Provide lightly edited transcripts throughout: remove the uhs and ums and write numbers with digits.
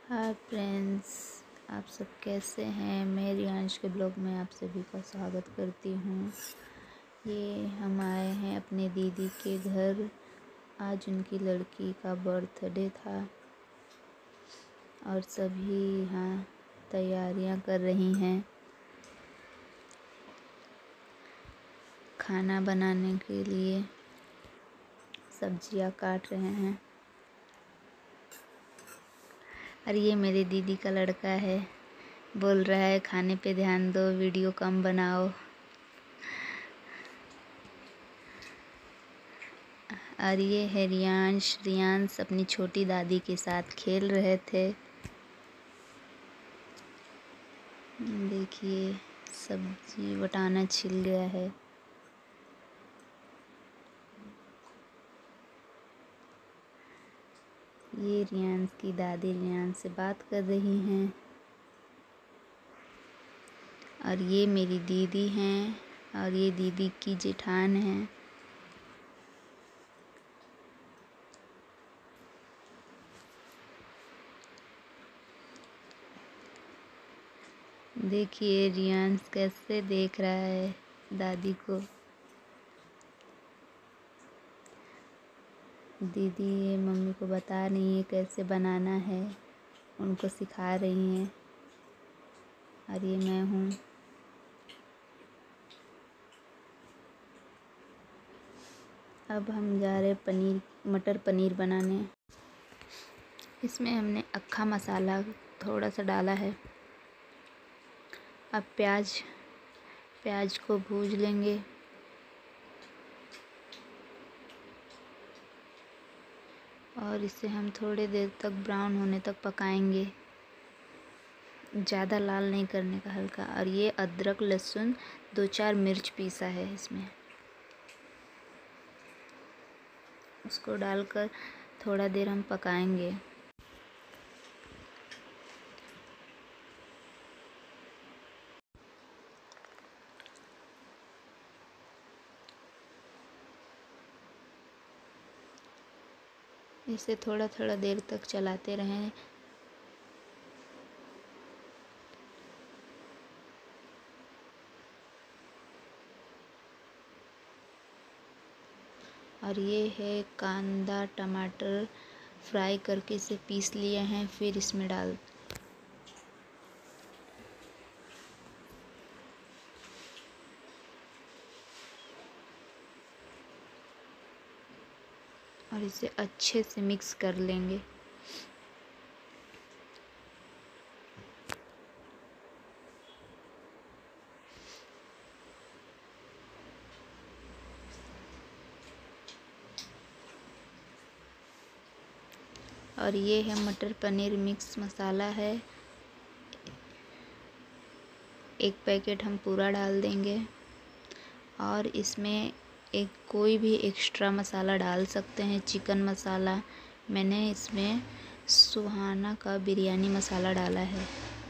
Hi friends, आप सब कैसे हैं। मैं रियांश के ब्लॉग में आप सभी का स्वागत करती हूँ। ये हम आए हैं अपने दीदी के घर। आज उनकी लड़की का बर्थडे था और सभी यहाँ तैयारियाँ कर रही हैं खाना बनाने के लिए। सब्जियाँ काट रहे हैं और ये मेरे दीदी का लड़का है, बोल रहा है खाने पे ध्यान दो, वीडियो कम बनाओ। और ये है रियांश अपनी छोटी दादी के साथ खेल रहे थे। देखिए सब्जी बटाना छिल गया है। ये रियांश की दादी रियांश से बात कर रही हैं और ये मेरी दीदी हैं और ये दीदी की जेठान हैं। देखिए रियांश कैसे देख रहा है दादी को। दीदी ये मम्मी को बता रही है कैसे बनाना है, उनको सिखा रही हैं। और ये मैं हूँ। अब हम जा रहे मटर पनीर बनाने। इसमें हमने अक्खा मसाला थोड़ा सा डाला है। अब प्याज को भूज लेंगे। और इसे हम थोड़ी देर तक ब्राउन होने तक पकाएंगे, ज़्यादा लाल नहीं करने का, हल्का। और ये अदरक लहसुन 2-4 मिर्च पीसा है इसमें, उसको डालकर थोड़ा देर हम पकाएंगे। इसे थोड़ा थोड़ा देर तक चलाते रहें। और ये है कांदा टमाटर फ्राई करके इसे पीस लिए हैं, फिर इसमें डाल। और इसे अच्छे से मिक्स कर लेंगे। और ये है मटर पनीर मिक्स मसाला है, 1 पैकेट हम पूरा डाल देंगे। और इसमें कोई भी एक्स्ट्रा मसाला डाल सकते हैं, चिकन मसाला। मैंने इसमें सुहाना का बिरयानी मसाला डाला है।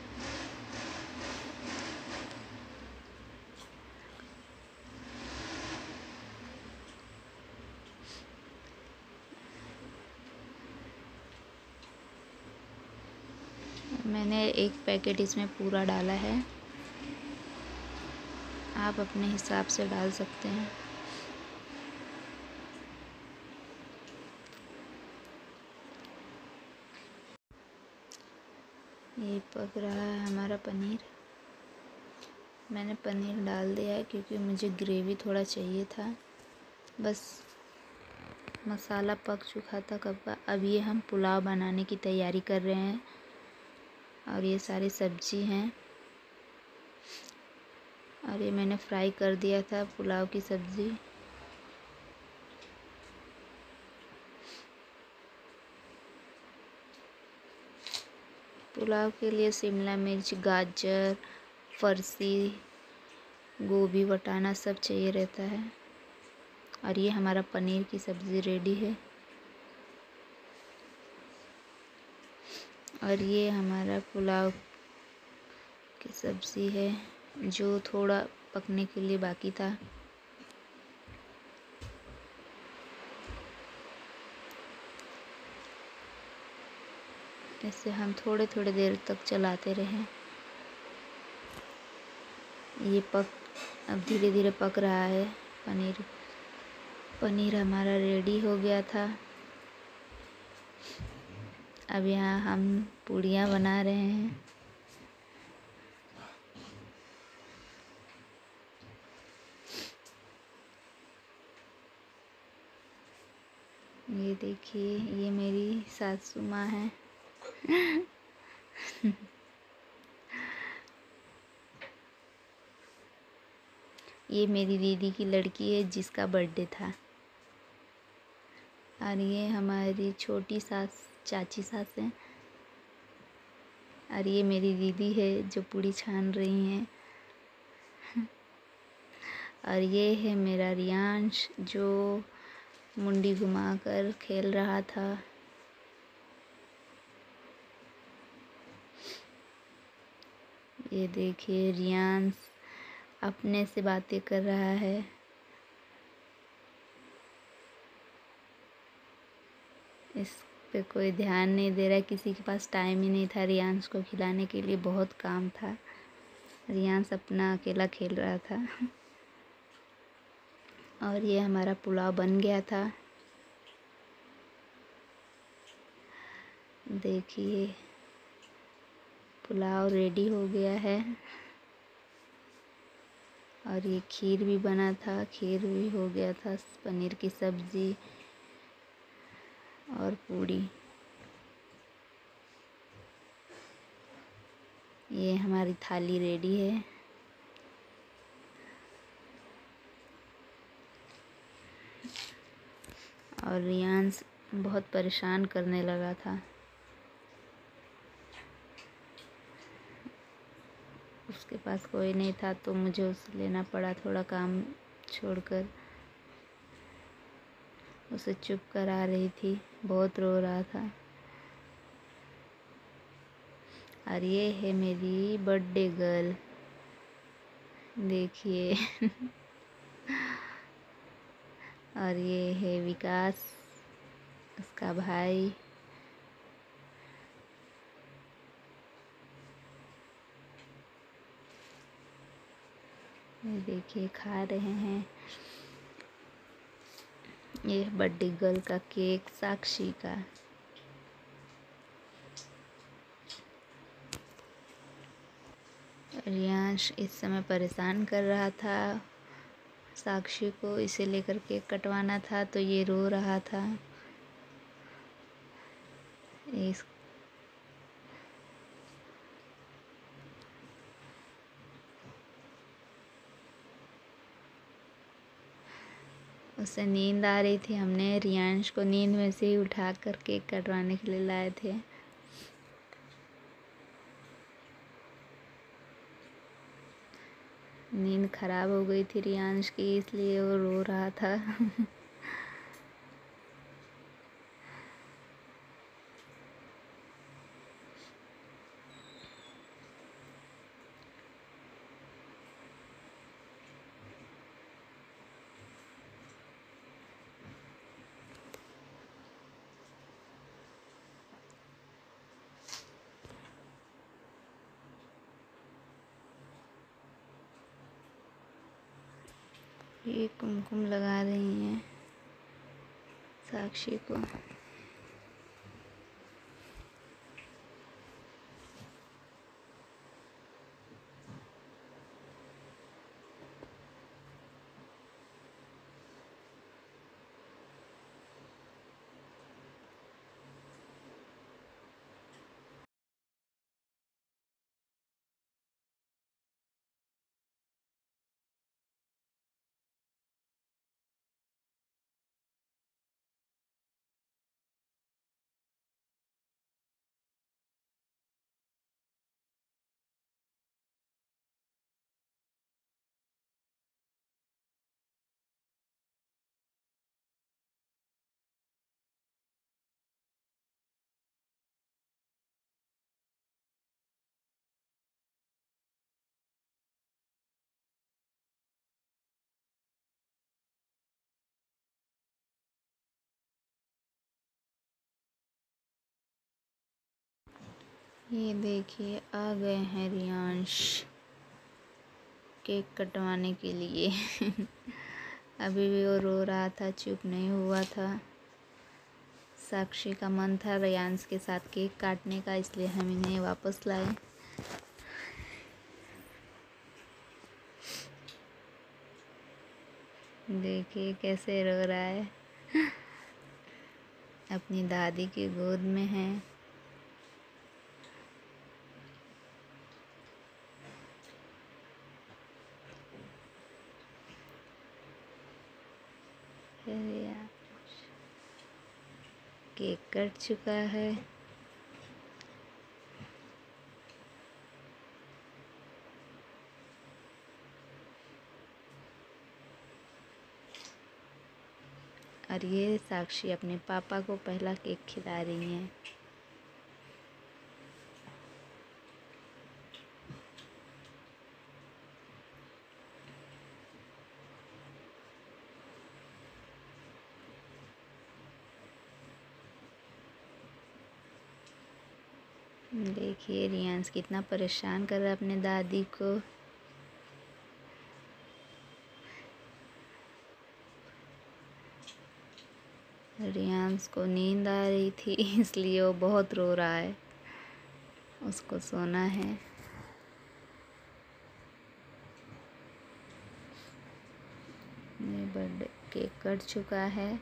मैंने 1 पैकेट इसमें पूरा डाला है, आप अपने हिसाब से डाल सकते हैं। ये पक रहा है हमारा पनीर। मैंने पनीर डाल दिया है क्योंकि मुझे ग्रेवी थोड़ा चाहिए था। बस मसाला पक चुका था कब का। अब ये हम पुलाव बनाने की तैयारी कर रहे हैं। और ये सारी सब्जी हैं और ये मैंने फ्राई कर दिया था पुलाव की सब्ज़ी। पुलाव के लिए शिमला मिर्च, गाजर, फरसी, गोभी, बटाना सब चाहिए रहता है। और ये हमारा पनीर की सब्ज़ी रेडी है। और ये हमारा पुलाव की सब्ज़ी है जो थोड़ा पकने के लिए बाकी था। ऐसे हम थोड़े थोड़े देर तक चलाते रहें। ये अब धीरे धीरे पक रहा है। पनीर हमारा रेडी हो गया था। अब यहाँ हम पूड़ियाँ बना रहे हैं। ये देखिए, ये मेरी सासू माँ है। ये मेरी दीदी की लड़की है जिसका बर्थडे था। और ये हमारी छोटी चाची सास है। और ये मेरी दीदी है जो पूड़ी छान रही हैं। और ये है मेरा रियांश जो मुंडी घुमाकर खेल रहा था। ये देखिए, रियांश अपने से बातें कर रहा है। इस पे कोई ध्यान नहीं दे रहा, किसी के पास टाइम ही नहीं था रियांश को खिलाने के लिए, बहुत काम था। रियांश अपना अकेला खेल रहा था। और ये हमारा पुलाव बन गया था। देखिए, पुलाव रेडी हो गया है। और ये खीर भी बना था, खीर भी हो गया था, पनीर की सब्ज़ी और पूड़ी। ये हमारी थाली रेडी है। और रियांश बहुत परेशान करने लगा था। उसके पास कोई नहीं था तो मुझे उसे लेना पड़ा, थोड़ा काम छोड़कर। उसे चुप करा रही थी, बहुत रो रहा था। और ये है मेरी बर्थडे गर्ल, देखिए। और ये है विकास, उसका भाई। ये देखिए, खा रहे हैं। ये बर्थडे गर्ल का केक, साक्षी का। रियांश इस समय परेशान कर रहा था साक्षी को, इसे लेकर केक कटवाना था तो ये रो रहा था। इस उसे नींद आ रही थी, हमने रियांश को नींद में से ही उठा कर केक कटवाने के लिए लाए थे। नींद खराब हो गई थी रियांश की, इसलिए वो रो रहा था। ये कुमकुम लगा रही हैं साक्षी को। ये देखिए आ गए हैं रियांश केक कटवाने के लिए। अभी भी वो रो रहा था, चुप नहीं हुआ था। साक्षी का मन था रियांश के साथ केक काटने का, इसलिए हम इन्हें वापस लाए। देखिए कैसे रो रहा है। अपनी दादी की गोद में है। केक कट चुका है। और ये साक्षी अपने पापा को पहला केक खिला रही हैं। देखिए रियांश कितना परेशान कर रहा है अपने दादी को। रियांश को नींद आ रही थी, इसलिए वो बहुत रो रहा है। उसको सोना है। ये बर्थडे केक कट चुका है।